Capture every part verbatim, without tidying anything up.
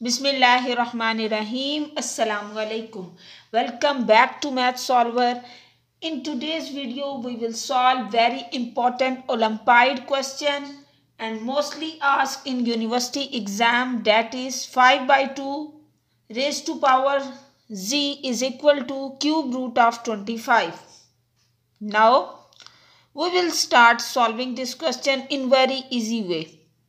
Bismillahirrahmanirrahim. Assalamu alaikum. Welcome back to Math Solver. In today's video, we will solve very important Olympiad question and mostly asked in university exam, that is five by two raised to power z is equal to cube root of twenty-five. Now, we will start solving this question in very easy way.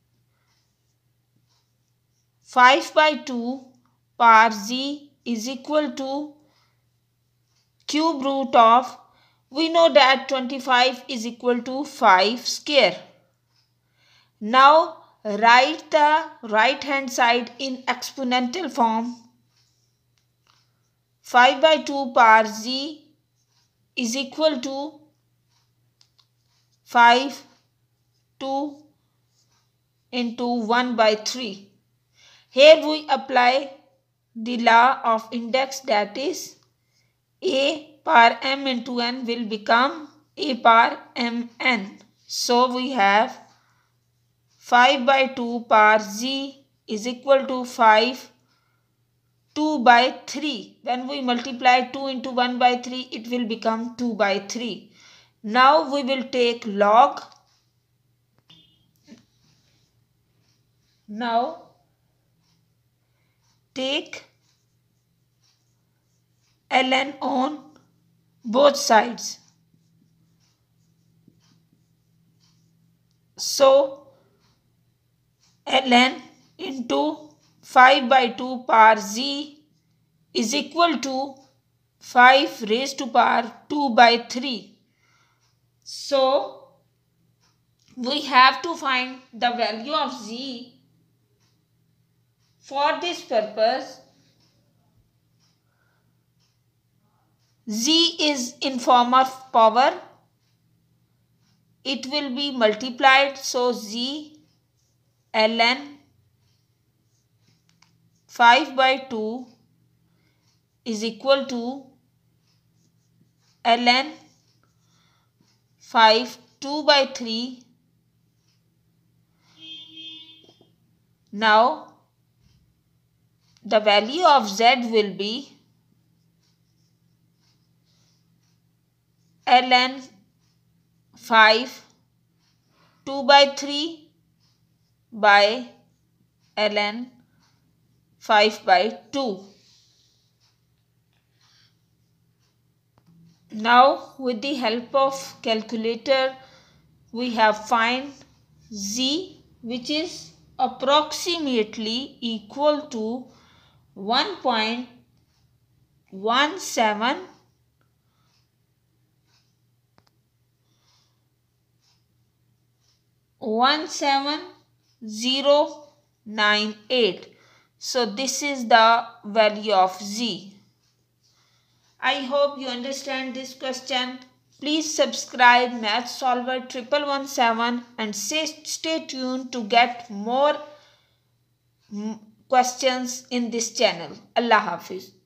five by two power z is equal to cube root of, we know that twenty-five is equal to five square. Now write the right hand side in exponential form. five by two power z is equal to five, two into one by three. Here we apply the law of index, that is a power m into n will become a power mn. So we have five by two power z is equal to five, two by three. When we multiply two into one by three, it will become two by three. Now we will take log. Now take ln on both sides. So ln into five by two power z is equal to five raised to power two by three. So we have to find the value of z. For this purpose, z is in form of power. It will be multiplied. So z ln five by two is equal to ln five two by three. Now the value of z will be ln five two by three by ln five by two. Now with the help of calculator, we have find z, which is approximately equal to one point one seven one seven zero nine eight. So this is the value of z. I hope you understand this question. Please subscribe Math Solver one one one seven and stay, stay tuned to get more questions in this channel. Allah Hafiz.